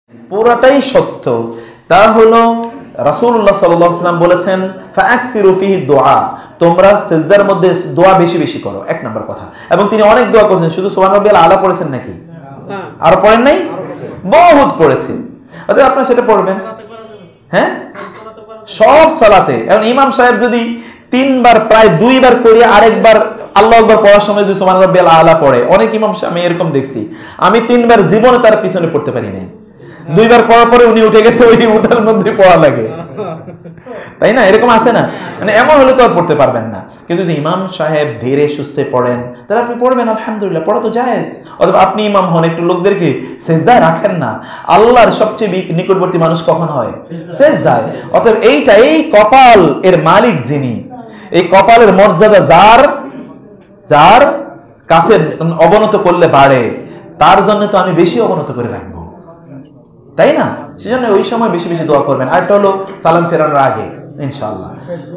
পুরাটাই সত্য। তা হলো রাসূলুল্লাহ সাল্লাল্লাহু আলাইহি ওয়াসাল্লাম বলেছেন ফাআকসিরু ফিহি দুআ, তোমরা সিজদার মধ্যে দোয়া বেশি বেশি করো, এক নাম্বার কথা। এবং তিনি অনেক দোয়া করেছেন, শুধু সুবহান রাব্বিয়াল আলা পড়েছেন নাকি? আর পড়েন নাই? বহুত পড়েছে। অতএব আপনারা সেটা পড়বেন। হ্যাঁ, সব সালাতে। এখন ইমাম সাহেব যদি তিনবার প্রায় দুইবার করে আরেকবার আল্লাহু আকবার পড়ার সময় যদি সুবহান রাব্বিয়াল আলা পড়ে, অনেক ইমাম আমি এরকম দেখছি, আমি তিনবার জীবনে তার পিছনে পড়তে পারি নাই। দুইবার পড়ার পরে উনি উঠে গেছে, ওই উঠার মধ্যে পড়া লাগে, তাই না? এরকম আছে না? মানে এমন হলে তো আর পড়তে পারবেন না। কিন্তু যদি ইমাম সাহেব ধীরে সুস্থে পড়েন তাহলে আপনি পড়বেন, আলহামদুলিল্লাহ, পড়া তো জায়েজ। অথবা আপনি ইমাম হন, একটু লোকদেরকে সেজদায় রাখেন না। আল্লাহর সবচেয়ে নিকটবর্তী মানুষ কখন হয়? সেজদায়। অতএব এই কপাল এর মালিক যিনি, এই কপালের মর্যাদা যার কাছে অবনত করলে বাড়ে, তার জন্য তো আমি বেশি অবনত করে রাখবো, তাই না? সেজন্য ওই সময় বেশি বেশি দোয়া করবেন। আর এটা হলো সালাম ফেরানোর আগে ইনশাআল্লাহ।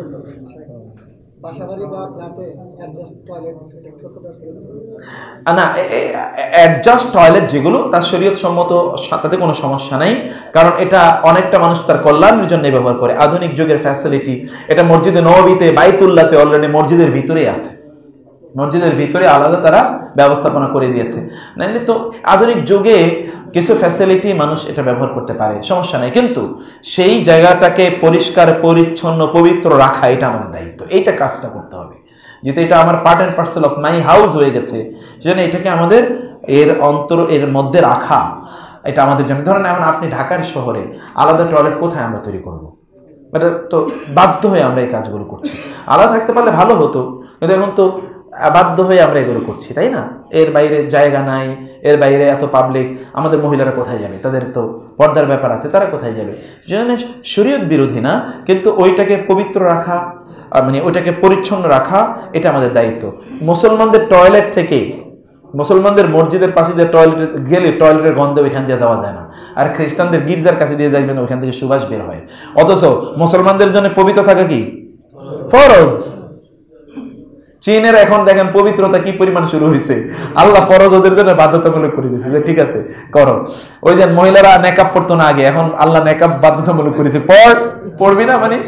না, অ্যাডজাস্ট টয়লেট যেগুলো তার শরীয়ত সম্মত, তাতে কোনো সমস্যা নাই। কারণ এটা অনেকটা মানুষ তার কল্যাণের জন্য ব্যবহার করে। আধুনিক যুগের ফ্যাসিলিটি, এটা মসজিদে নববীতে, বাইতুল্লাহতে অলরেডি মসজিদের ভিতরেই আছে, মসজিদের ভিতরে আলাদা তারা ব্যবস্থাপনা করে দিয়েছে। নাইলে তো আধুনিক যুগে কিছু ফ্যাসিলিটি মানুষ এটা ব্যবহার করতে পারে, সমস্যা নাই। কিন্তু সেই জায়গাটাকে পরিষ্কার পরিচ্ছন্ন পবিত্র রাখা এটা আমাদের দায়িত্ব, এইটা কাজটা করতে হবে। যেহেতু এটা আমার part and parcel of my house হয়ে গেছে, সেজন্য এটাকে আমাদের এর মধ্যে রাখা এটা আমাদের জন্য। ধরেন এখন আপনি ঢাকার শহরে আলাদা টয়লেট কোথায় আমরা তৈরি করব? এটা তো বাধ্য হয়ে আমরা এই কাজগুলো করছি। আলাদা থাকতে পারলে ভালো হতো, কিন্তু এখন তো বাধ্য হয়ে আমরা এগুলো করছি, তাই না? এর বাইরে জায়গা নাই, এর বাইরে এত পাবলিক, আমাদের মহিলারা কোথায় যাবে? তাদের তো পর্দার ব্যাপার আছে, তারা কোথায় যাবে? সেজন্য শরীয়ত বিরোধী না, কিন্তু ওইটাকে পবিত্র রাখা, মানে ওইটাকে পরিচ্ছন্ন রাখা, এটা আমাদের দায়িত্ব। মুসলমানদের টয়লেট থেকে, মুসলমানদের মসজিদের পাশে দিয়ে টয়লেটে গেলে টয়লেটের গন্ধ ওইখান দিয়ে যাওয়া যায় না। আর খ্রিস্টানদের গির্জার কাছে দিয়ে যাবেন, ওইখান থেকে সুবাস বের হয়। অথচ মুসলমানদের জন্য পবিত্র থাকা কি ফরজ। চীনের এখন দেখেন পবিত্রতা কি পরিমাণ শুরু হয়েছে। আল্লাহ ফরজ ওদের জন্য বাধ্যতামূলক করে দিয়েছে, ঠিক আছে করো। ওই যে মহিলারা নেকাব পড়তো না আগে, এখন আল্লাহ নেকাব বাধ্যতামূলক করেছে, পড়বি না মানে।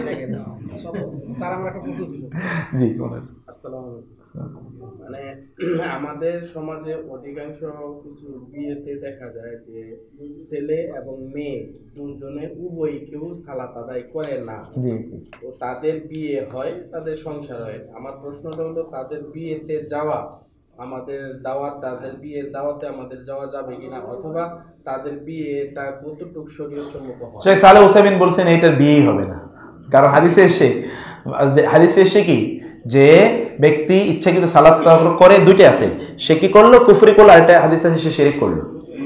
জি বলেন। মানে আমাদের সমাজে অধিকাংশ কিছু বিয়েতে দেখা যায় যে ছেলে এবং মেয়ে দুজনে উভয় কেউ সালাত আদায় করে না, তো তাদের বিয়ে হয়, তাদের সংসার হয়। আমার প্রশ্নটা হলো, তাদের বিয়েতে যাওয়া, আমাদের দাওয়াত, তাদের বিয়ের দাওয়াতে আমাদের যাওয়া যাবে কিনা, অথবা তাদের বিয়েটা কতটুকু শরীয়তসম্মত হয়? শেখ সালেহ উসাইমিন বলছেন এটার বিয়েই হবে না। কারণ হাদিসে এসে কি, যে ব্যক্তি ইচ্ছাকৃত সালাত করে, দুইটা আছে, সে কি করলো? কুফরি করলো, আর একটা হাদিসে সে শিরক করলো।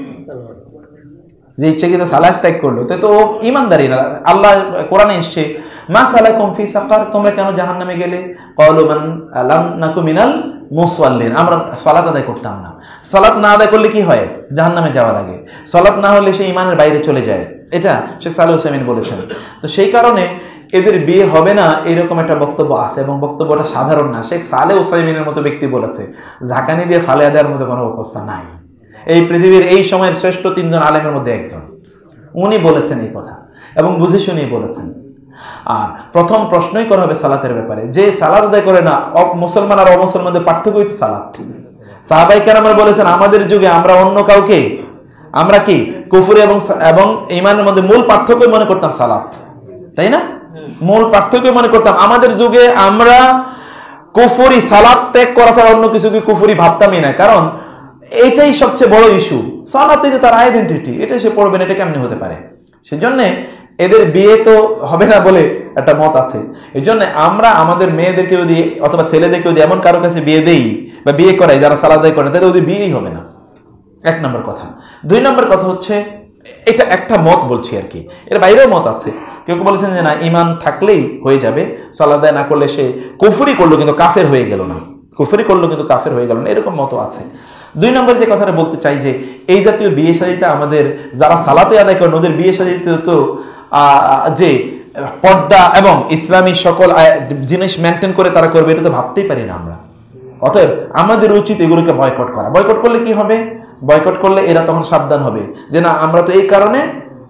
যে ইচ্ছাকৃত সালাত ত্যাগ করলো, তো ও ঈমানদারি না। আল্লাহ কোরআনে এসেছে, মা সালাকুম ফি সাকার, তোমরা কেন জাহান্নামে গেলে? ক্বালু মান লাম নাকু মিনাল মুসাল্লিন, আমরা সালাত আদায় করতাম না। সালাত না আদায় করলে কি হয়? জাহান্নামে যাওয়া লাগে। সালাত না হলে সে ঈমানের বাইরে চলে যায়। এটা শেখ সালেহ উসাইমিন বলেছেন। তো সেই কারণে এদের বিয়ে হবে না, এরকম একটা বক্তব্য আছে, এবং বক্তব্যটা সাধারণ না। শেখ সালেহ উসাইমিনের মতো ব্যক্তি বলেছে, ঝাঁকানি দিয়ে ফালিয়া দেওয়ার মতো কোনো অবস্থা নাই। এই পৃথিবীর এই সময়ের শ্রেষ্ঠ 3 জন আলেমের মধ্যে একজন, উনি বলেছেন এই কথা, এবং বুঝে শুনেই বলেছেন। আর প্রথম প্রশ্নই করা হবে সালাতের ব্যাপারে। যে সালাত আদায় করে না, মুসলমান আর অমুসলমানদের পার্থক্য হচ্ছে সালাত। সাহাবায়ে কেরামরা বলেছেন, আমাদের যুগে আমরা অন্য কাউকে, আমরা কি কুফরি এবং ঈমানের মধ্যে মূল পার্থক্য মনে করতাম সালাত, তাই না? মূল পার্থক্য মনে করতাম। আমাদের যুগে আমরা কুফরি, সালাত ত্যাগ করা ছাড়া অন্য কিছু কি কুফরি ভাবতামই না। কারণ এটাই সবচেয়ে বড় ইস্যু, সালাতে যে তার আইডেন্টিটি, এটা সে পড়বেন, এটা কেমনি হতে পারে? সেজন্য এদের বিয়ে তো হবে না বলে একটা মত আছে। এই জন্য আমরা আমাদের মেয়েদেরকে যদি অথবা ছেলেদেরকে যদি এমন কারো কাছে বিয়ে দেই বা বিয়ে করাই যারা সালাত আদায় করে, তাদের ওদের বিয়েই হবে না, 1 নম্বর কথা। 2 নম্বর কথা হচ্ছে, এটা একটা মত বলছি আর কি, এর বাইরেও মত আছে। কেউ কেউ বলেছেন যে না, ঈমান থাকলেই হয়ে যাবে, সালাত আদায় না করলে সে কুফরি করলো কিন্তু কাফের হয়ে গেল না, কুফরি করলো কিন্তু কাফের হয়ে গেল না, এরকম মত আছে। 2 নম্বর যে কথাটা বলতে চাই, যে এই জাতীয় বিয়ে শাদীতে আমাদের যারা সালাতে আদায় করেন, ওদের বিয়ে শাদীতে তো যে পর্দা এবং ইসলামী সকল জিনিস মেনটেন করে তারা করবে, এটা তো ভাবতেই পারি না আমরা। অতএব আমাদের উচিত এগুলোকে বয়কট করা। বয়কট করলে কি হবে? বয়কট করলে এরা তখন সাবধান হবে যে না, আমরা তো এই কারণে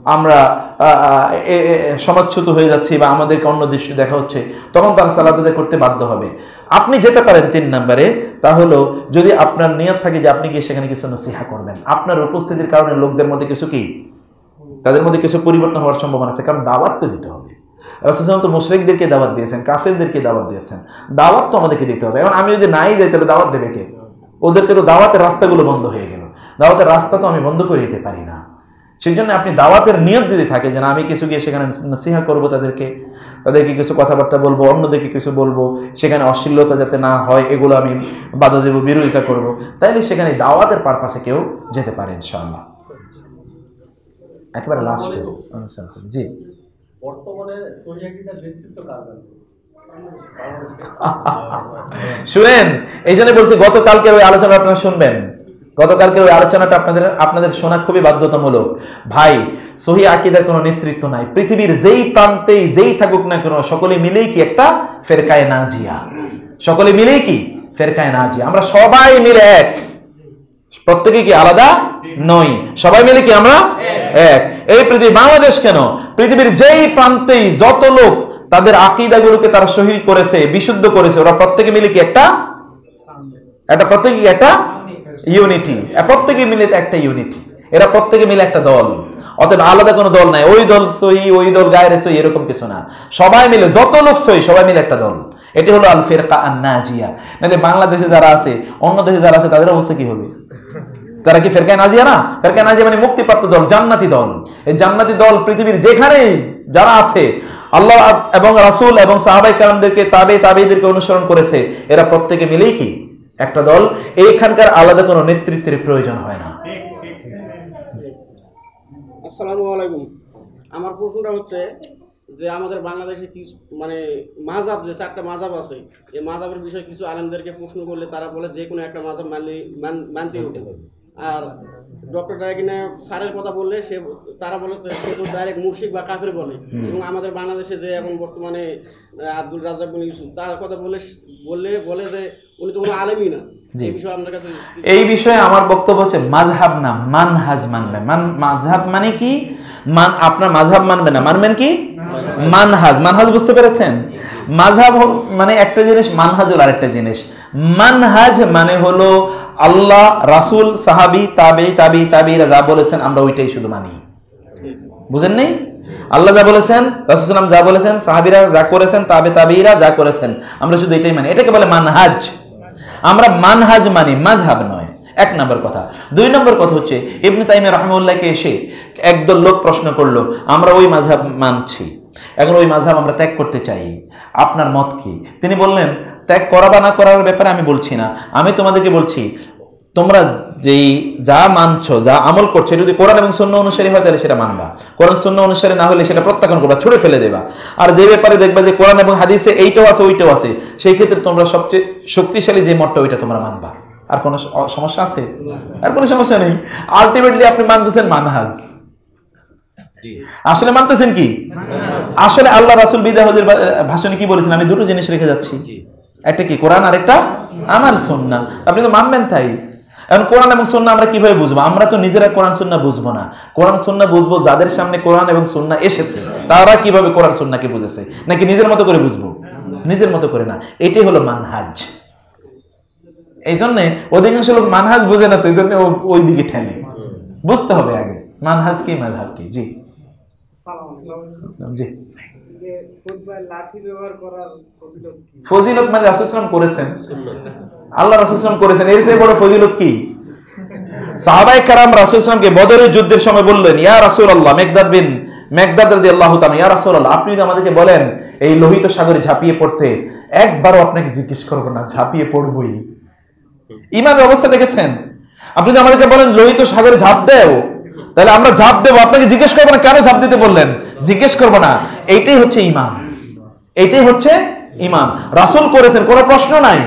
আমরা সমাজচ্যুত হয়ে যাচ্ছি বা আমাদেরকে অন্য দৃষ্টি দেখা হচ্ছে, তখন তারা সালাত আদায় করতে বাধ্য হবে। আপনি যেতে পারেন 3 নম্বরে, তা হলো যদি আপনার নিয়ত থাকে যে আপনি গিয়ে সেখানে কিছু নসিহা করবেন, আপনার উপস্থিতির কারণে লোকদের মধ্যে কিছু কি, তাদের মধ্যে কিছু পরিবর্তন হওয়ার সম্ভাবনা আছে, কারণ দাওয়াত তো দিতে হবে। রাসূল সাল্লাল্লাহু আলাইহি ওয়াসাল্লাম তো মুশরিকদেরকে দাওয়াত দিয়েছেন, কাফেরদেরকে দাওয়াত দিয়েছেন, দাওয়াত তো আমাদেরকে দিতে হবে। এখন আমি যদি নাই যাই তাহলে দাওয়াত দেবে কে? ওদেরকে তো দাওয়াতের রাস্তাগুলো বন্ধ হয়ে গেল, দাওয়াতের রাস্তা তো আমি বন্ধ করে দিতে পারি না। সেই জন্য আপনি দাওয়াতের নিয়ত যদি থাকে যে না আমি কিছু গিয়ে সেখানে নসিহা করবো, তাদেরকে কিছু কথাবার্তা বলবো, অন্যদেরকে কিছু বলবো, সেখানে অশ্লীলতা যাতে না হয় এগুলো আমি বাধা দেবো, বিরোধিতা করব, তাইলে সেখানে দাওয়াতের পারপাসে কেউ যেতে পারে ইনশাআল্লাহ। একেবারে লাস্টে জি, বর্তমানে শরিয়াকিদের নেতৃত্ব কার কাছে? শুনেন, এই জন্য বলছি গতকালকে ওই আলোচনা আপনারা শুনবেন, গতকালকে ওই আলোচনাটা আপনাদের শোনা খুবই বাধ্যতামূলক। ভাই, সহি আকীদার কোনো নেতৃত্ব নাই, পৃথিবীর যেই প্রান্তেই যেই থাকুক না কেন সকলে মিলেই কি একটা ফেরকায়ে নাজিয়া, সকলে মিলেই কি ফেরকায়ে নাজিয়া। আমরা সবাই মিলে এক, প্রত্যেকে কি আলাদা নই, সবাই মিলে কি আমরা এক। এই পৃথিবী, বাংলাদেশ কেন, পৃথিবীর যেই প্রান্তেই যত লোক তাদের আকীদাগুলোকে তারা সহি করেছে, বিশুদ্ধ করেছে, ওরা প্রত্যেকে মিলে কি একটা প্রত্যেকে একটা ইউনিটি, প্রত্যেকে মিলে একটা ইউনিটি, এরা প্রত্যেকে মিলে একটা দল। অতএব আলাদা কোনো দল নাই, ওই দল সহি ওই দল গায়ের সহি এরকম কিছু না, সবাই মিলে যত লোক সহি সবাই মিলে একটা দল। এটি হলো আল ফিরকা আন নাজিয়া। নাহলে বাংলাদেশে যারা আছে, অন্য দেশে যারা আছে, তাদের অবস্থা কি হবে? তারা কি ফিরকায়ে নাজিয়া না? ফিরকায়ে নাজিয়া মানে মুক্তিপ্রাপ্ত দল, জান্নাতি দল। এই জান্নাতি দল পৃথিবীর যেখানে যারা আছে, আল্লাহ এবং রাসূল এবং সাহাবায়ে কেরামদেরকে তাবেঈদেরকে অনুসরণ করেছে, এরা প্রত্যেকে মিলেই কি একটা দল। এইখানকার আলাদা কোনো নেতৃত্বের প্রয়োজন হয় না। আসসালামু আলাইকুম। আমার প্রশ্নটা হচ্ছে যে আমাদের বাংলাদেশে কিছু মানে মাযহাব, যে 4টা মাযহাব আছে, এই মাযহাবের বিষয়ে কিছু আলেমদেরকে প্রশ্ন করলে তারা বলে যে কোনো একটা মাযহাব মানতে হতে হবে। আর ডক্টর ডাইকিনা স্যারের কথা বললে তারা বলে সে তো ডাইরেক্ট মুশরিক বা কাফের বলে। এবং আমাদের বাংলাদেশে যে এখন বর্তমানে আব্দুল রাজ্জাক বিন ইউসুফ, তার কথা বলে যে উনি তো কোনো আলেমই না। এই বিষয়ে আপনার কাছে, এই বিষয়ে আমার বক্তব্য হচ্ছে মাযহাব না মানহাজ মানবে। মাযহাব মানে কি? আপনার মাযহাব মানবে না, মানবেন কি মানহাজ। মানহাজ বুঝতে পেরেছেন? মাযহাব মানে একটা জিনিস, মানহাজ হলো আরেকটা জিনিস। মানহাজ মানে হলো আল্লাহ, রাসূল, সাহাবী, তাবেঈরা যা বলেছেন আমরা ওইটাই শুধু মানি। বুঝেন নাই? আল্লাহ যা বলেছেন, রাসূল সাল্লাল্লাহু আলাইহি ওয়াসাল্লাম যা বলেছেন, সাহাবীরা যা করেছেন, তাবেঈরা যা করেছেন, আমরা শুধু এটাই মানি। এটাকে বলে মানহাজ। আমরা মানহাজ মানি, মাযহাব নয়। 1 নম্বর কথা। 2 নম্বর কথা হচ্ছে ইবনে তাইমিয়া রাহিমাহুল্লাহকে এসে একদল লোক প্রশ্ন করলো, আমরা ওই মাযহাব মানছি, এখন ওই মাযহাব আমরা ত্যাগ করতে চাই, আপনার মত কি? তিনি বললেন, ত্যাগ করা বা না করার ব্যাপারে আমি বলছি না, আমি তোমাদেরকে বলছি তোমরা যেই যা মানছো, যা আমল করছো, যদি কোরআন এবং সুন্নাহ অনুসারী হয় তাহলে সেটা মানবা, কোরআন সুন্নাহ অনুসারী না হলে সেটা প্রত্যাখ্যান করবা, ছুড়ে ফেলে দেবা। আর যে ব্যাপারে দেখবা যে কোরআন এবং হাদিসে এইটাও আছে ওইটাও আছে, সেই ক্ষেত্রে তোমরা সবচেয়ে শক্তিশালী যে মতটা ওইটা তোমরা মানবা। আর কোনো সমস্যা আছে? আর কোনো সমস্যা নেই। আলটিমেটলি আপনি মানতেছেন মানহাজ। আসলে মানতেছেন কি? আসলে আল্লাহ রাসূল বিদায় হজের ভাষণে কি বলেছেন? আমি দুটো জিনিস রেখে যাচ্ছি, একটা কি কোরআন আর একটা আমার সুন্নাহ। আপনি তো মানবেন তাই। এখন কোরআন এবং সুন্নাহ আমরা কিভাবে বুঝবো? আমরা তো নিজেরা কোরআন সুন্নাহ বুঝবো না। কোরআন সুন্নাহ বুঝবো যাদের সামনে কোরআন এবং সুন্নাহ এসেছে, তারা কিভাবে কোরআন সুন্নাহকে বুঝেছে, নাকি নিজের মতো করে বুঝবো? নিজের মতো করে না। এটাই হলো মানহাজ। এই জন্যে অধিকাংশ লোক মানহাজ বুঝে না, তো এই জন্য ওই দিকে ঠেলে। বুঝতে হবে আগে মানহাজ কি, মাযহাব কি। জি জি, ফজিলত মানে রাসূল সাল্লাল্লাহু আলাইহি ওয়াসাল্লাম করেছেন, আল্লাহ রাসূল সাল্লাল্লাহু আলাইহি ওয়াসাল্লাম করেছেন, এর চেয়ে বড় ফজিলত কি? সাহাবায়ে কেরাম রাসূল সাল্লাল্লাহু আলাইহি ওয়াসাল্লামকে বদরের যুদ্ধের সময় বললেন, ইয়া রাসূলুল্লাহ, মেকদাদ রাদিয়াল্লাহু তাআলা, ইয়া রাসূলুল্লাহ, আপনি যদি আমাদেরকে বলেন এই লোহিত সাগরে ঝাঁপিয়ে পড়তে, একবারও আপনাকে জিজ্ঞেস করব না, ঝাঁপিয়ে পড়বই। ইমানের অবস্থা দেখেছেন? আপনি যদি আমাদেরকে বলেন লোহিত সাগরে ঝাঁপ দেও, তাহলে আমরা ঝাঁপ দেবো, আপনাকে জিজ্ঞেস করবো না কেন ঝাঁপ দিতে বললেন, জিজ্ঞেস করবো না। এইটাই হচ্ছে ঈমান, এইটাই হচ্ছে ঈমান। রাসূল করেছেন, কোনো প্রশ্ন নাই।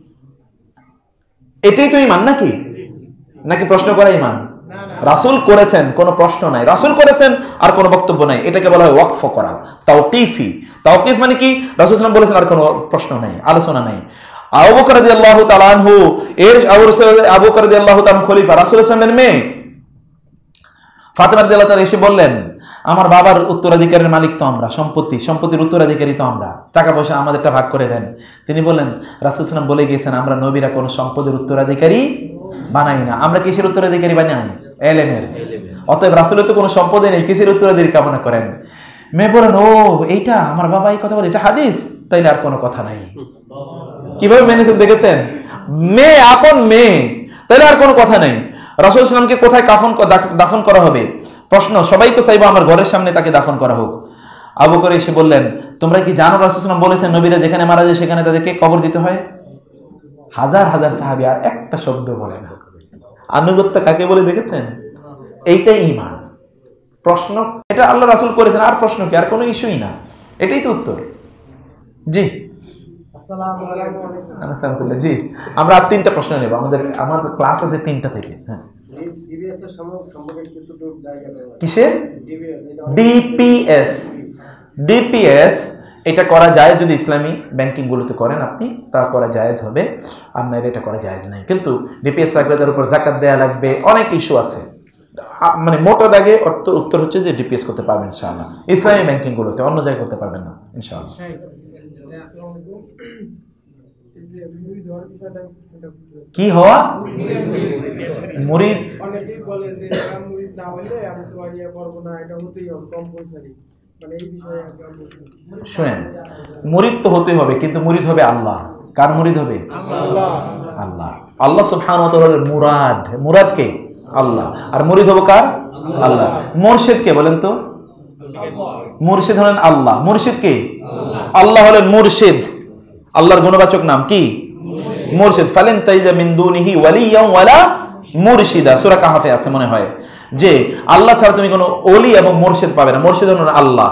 এটাই তো ঈমান নাকি? নাকি প্রশ্ন করা ঈমান? রাসূল করেছেন, কোনো প্রশ্ন নাই। রাসূল করেছেন আর কোনো বক্তব্য নাই, এটাকে বলা হয় ওয়াকফ করা, তাওকিফি। তাওকিফ মানে কি? রাসূল সাল্লাল্লাহু আলাইহি ওয়াসাল্লাম বলেছেন আর কোনো প্রশ্ন নাই, আলোচনা নাই। আবু বকর রাদিয়াল্লাহু তাআলা আনহু, আবু বকর রাদিয়াল্লাহু তাআলা খলিফা, রাসূল সাল্লাল্লাহু আলাইহি ওয়াসাল্লামের মেয়ে ফাতেমা রাদিয়াল্লাহু তাআলা এসে বললেন, আমার বাবার উত্তরাধিকারের মালিক তো আমরা, সম্পত্তির উত্তরাধিকারী তো আমরা, টাকা পয়সা আমাদেরটা ভাগ করে দেন। তিনি বললেন, রাসূল সাল্লাল্লাহু আলাইহি ওয়াসাল্লাম বলে গিয়েছেন, আমরা নবীরা কোনো সম্পদের উত্তরাধিকারী বানাই না। আমরা কিসের উত্তরাধিকারী বানাই? ইলমের। অতএব রাসূলের তো কোনো সম্পদই নেই, কিসের উত্তরাধিকারী কামনা করেন? মেয়ে বলেন, ও এইটা আমার বাবা এই কথা বলে, এটা হাদিস, তাইলে আর কোনো কথা নাই। কিভাবে মেনেছেন দেখেছেন? মেয়ে, আপন মেয়ে, তাইলে আর কোনো কথা নেই। রাসূল সাল্লাল্লাহু আলাইহি ওয়াসাল্লামকে কোথায় দাফন করা হবে? প্রশ্ন, সবাই তো চাইবো আমার ঘরের সামনে তাকে দাফন করা হোক। আবু বকর এসে বললেন, তোমরা কি জানো রাসূল সাল্লাল্লাহু আলাইহি ওয়াসাল্লাম বলেছেন নবীরা যেখানে মারা যায় সেখানে তাদেরকে কবর দিতে হয়? হাজার হাজার সাহাবী আর একটা শব্দ বলে না। আনুগত্য কাকে বলে দেখেছেন? এইটাই ঈমান। প্রশ্ন, এটা আল্লাহ রাসূল করেছেন, আর প্রশ্ন কি? আর কোনো ইস্যুই না, এটাই তো উত্তর। জি আলহামদুলিল্লাহ। জি, আমরা আর 3টা প্রশ্ন নেব, আমাদের ক্লাস আছে 3টা থেকে। হ্যাঁ, কিসের? ডিপিএস এটা করা যায় যদি ইসলামী ব্যাংকিং গুলোতে করেন আপনি, তা করা জায়েজ হবে, আর না এটা করা জায়েজ নাই। কিন্তু ডিপিএস রাখলে তার উপর যাকাত দেয়া লাগবে, অনেক ইস্যু আছে। মানে মোটা দাগে উত্তর হচ্ছে যে ডিপিএস করতে পারবেন ইনশাআল্লাহ, ইসলামী ব্যাংকিং গুলোতে, অন্য জায়গায় করতে পারবেন না ইনশাআল্লাহ। কি হওয়া? মুরিদ। অনেকেই বলে যে মুরিদ না হলে আমি তো ইয়া করব না, এটা হতেই হবে কম্পালসারি, মানে এই বিষয়ে শুনেন, মুরিদ তো হতেই হবে, কিন্তু মুরিদ হবে আল্লাহ। কার মুরিদ হবে? আল্লাহ। আল্লাহ সুবহানাহু ওয়া তাআলার মুরাদ কে? আল্লাহ। আর মুরিদ হবে কার? আল্লাহ। মুর্শিদ কে বলেন তো? মুর্শিদ হলেন আল্লাহ। মুর্শিদ কে? আল্লাহ হলেন মুর্শিদ। আল্লাহর গুণবাচক নাম কি? মুর্শিদ। ফালান তাইজা মিন দুনিহি ওয়ালিয়ান ওয়ালা মুরশিদা, সূরা কাহফে আছে মনে হয়, যে আল্লাহ ছাড়া তুমি কোনো ওলি এবং মুর্শিদ পাবে না। মুর্শিদ হলেন আল্লাহ।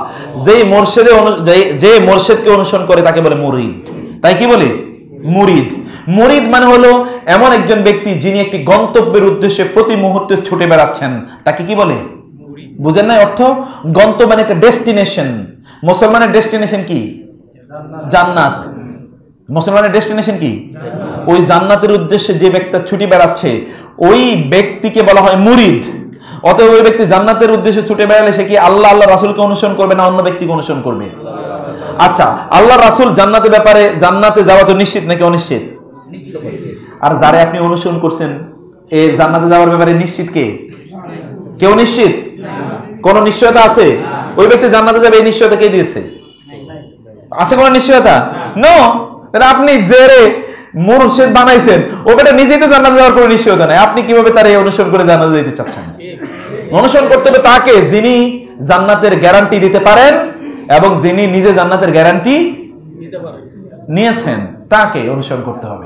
যে মুর্শিদকে অনুসরণ করে তাকে বলে মুরিদ। তাই কি বলে? মুরিদ। মুরিদ মানে হলো এমন একজন ব্যক্তি যিনি একটি গন্তব্যের উদ্দেশ্যে প্রতি মুহূর্তে ছুটে বেড়াচ্ছেন, তাকে কি বলে? বুঝেন না অর্থ? গন্তব্য মানে একটা ডেস্টিনেশন। মুসলমানের ডেস্টিনেশন কি? জান্নাত। মুসলমানের ডেস্টিনেশন কি? ওই জান্নাতের উদ্দেশ্যে যে ব্যক্তি ছুটে বেড়াচ্ছে ওই ব্যক্তিকে বলা হয় মুরিদ। অতএব ওই ব্যক্তি জান্নাতের উদ্দেশ্যে ছুটে বেড়ালে সে কি আল্লাহ রাসূলকে অনুসরণ করবে না অন্য ব্যক্তিকে অনুসরণ করবে? আচ্ছা, আল্লাহ রাসূল জান্নাতের ব্যাপারে, জান্নাতে যাওয়া তো নিশ্চিত নাকি অনিশ্চিত? আর যারা আপনি অনুসরণ করছেন এই জান্নাতে যাওয়ার ব্যাপারে নিশ্চিত কে? কেউ নিশ্চিত? কোন নিশ্চয়তা আছে? ওই ব্যক্তি জান্নাতে যাবে এই নিশ্চয়তা কে দিয়েছে? আছে কোন নিশ্চয়তা? নো। আপনি জেরে মুর্শিদ বানাইছেন, ওটা নিজেই তো জান্নাতে যাওয়ার কোনো নিশ্চয়তা নাই, আপনি কিভাবে তার এই অনুসরণ করে জান্নাতে যেতে চাচ্ছেন? অনুসরণ করতে হবে তাকে যিনি জান্নাতের গ্যারান্টি দিতে পারেন এবং যিনি নিজে জান্নাতের গ্যারান্টি নিয়েছেন, তাকে অনুসরণ করতে হবে।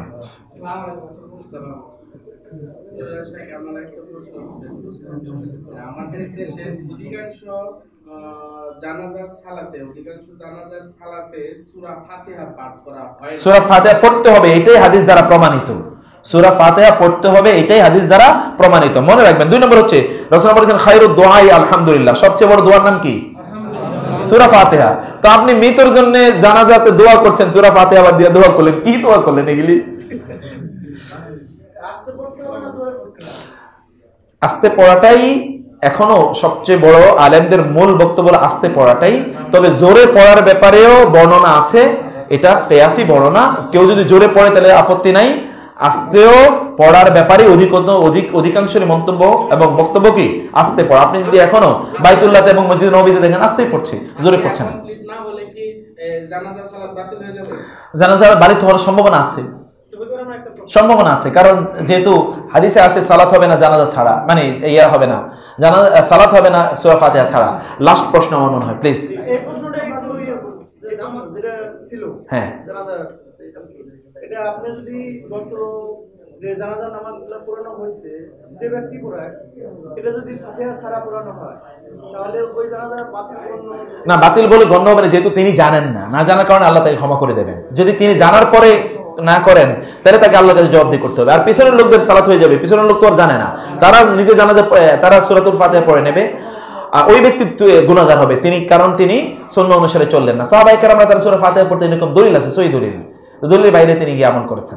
আমাদের দেশের অধিকাংশ জানাজার সালাতে সূরা ফাতিহা পাঠ করা হয়। সূরা ফাতিহা পড়তে হবে, এটাই হাদিস দ্বারা প্রমাণিত। সূরা ফাতিহা পড়তে হবে, এটাই হাদিস দ্বারা প্রমাণিত। মনে রাখবেন। 2 নম্বর হচ্ছে রাসূলুল্লাহ বলেছেন খায়রুদ দুআই আলহামদুলিল্লাহ, সবচেয়ে বড় দোয়ার নাম কি? সূরা ফাতিহা। তো আপনি মৃতের জন্য জানাজাতে দোয়া করছেন, সূরা ফাতিহা বাদ দিয়ে দোয়া করলেন, কি দোয়া করলেন এগুলি? আস্তে পড়াটাই এখনো সবচেয়ে বড় আলেমদের মূল বক্তব্য, আস্তে পড়াটাই। তবে জোরে পড়ার ব্যাপারেও বর্ণনা আছে, এটা কিয়াসি বর্ণনা। কেউ যদি জোরে পড়ে তাহলে আপত্তি নাই। আস্তেও পড়ার ব্যাপারে অধিকাংশের মন্তব্য এবং বক্তব্য কি? আস্তে পড়া। আপনি যদি এখনো বাইতুল্লাহতে এবং মসজিদ নববীতে দেখেন আস্তেই পড়ছে, জোরে পড়ছে না। জানাজা বাড়িতে হওয়ার সম্ভাবনা আছে, কারণ যেহেতু হাদিসে আছে সালাত হবে না জানাজা ছাড়া, মানে ইয়া হবে না, সালাত হবে না সূরা ফাতিহা ছাড়া। লাস্ট প্রশ্ন আমার মনে হয়, প্লিজ। এই প্রশ্নটা একটু যেটা ছিল, হ্যাঁ, জানাজা, এটা আপনি যদি গত যে জানাজার নামাজগুলো পড়ানো হয়েছে যে ব্যক্তি পড়ায়, এটা যদি ফাতিহা ছাড়া পড়ানো হয় তাহলে ওই জানাজা বাতিল না? বাতিল বলে গণ্য হবে না, যেহেতু তিনি জানেন না জানার কারণে আল্লাহ তাকে ক্ষমা করে দেবেন। যদি তিনি জানার পরে না করেন তাহলে তাকে আল্লাহর কাছে জবাবদিহি করতে হবে। আর পিছনের লোকদের সালাত হয়ে যাবে, পিছনের লোক তো আর জানে না, তারা নিজে জানাজা তারা সূরাতুল ফাতিহা পড়ে নেবে। আর ওই ব্যক্তি গুনাহগার হবে তিনি, কারণ তিনি সুন্নাহ অনুসারে চললেন না। সাহাবায়ে কেরামরা তারা সূরা ফাতিহা পড়তে এরকম দলিল আছে, সহিহ দলিলের বাইরে তিনি গিয়ে আমল করেছেন।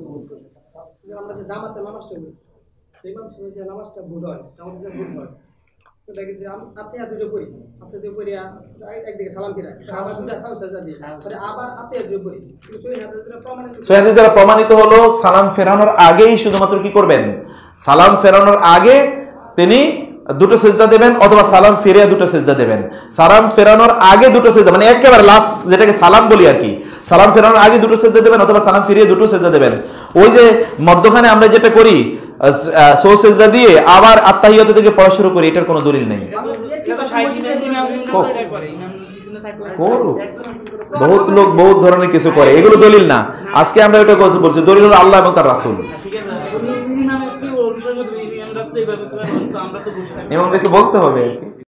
আমরা যে জামাতে নামাজটা পড়ি, ইমাম সাহেব যে নামাজটা ভুল হয়, আমাদের ভুল হয়, দেখি যে আতে দুটো করি, আতে দুটো করি একদিকে সালাম ফিরাই, আবার দুটো সালাম সাজদা দিই, পরে আবার আতে দুটো করি। কিন্তু সহি হাদিসে প্রমাণিত, সহি হাদিস দ্বারা প্রমাণিত হলো সালাম ফেরানোর আগেই শুধুমাত্র কি করবেন, সালাম ফেরানোর আগে তিনি দুটো সেজদা দেবেন অথবা সালাম ফিরে দুটো সেজদা দেবেন। সালাম ফেরানোর আগে দুটো সেজদা, মানে একেবারে লাস্ট যেটাকে সালাম বলি আর কি, সালাম ফেরানোর আগে দুটো সেজদা দেবেন অথবা সালাম ফিরিয়ে দুটো সেজদা দেবেন। ওই যে মধ্যখানে আমরা যেটা করি সো সেজদা দিয়ে আবার আত্তাহিয়াত থেকে পড়া শুরু করি, এটার কোনো দলিল নেই। বহুত লোক বহুত ধরনের কিছু করে, এগুলো দলিল না। আজকে আমরা এটা বলছি, দলিল হলো আল্লাহ এবং তার রাসূল। ইমামদেরকে বলতে হবে আর কি।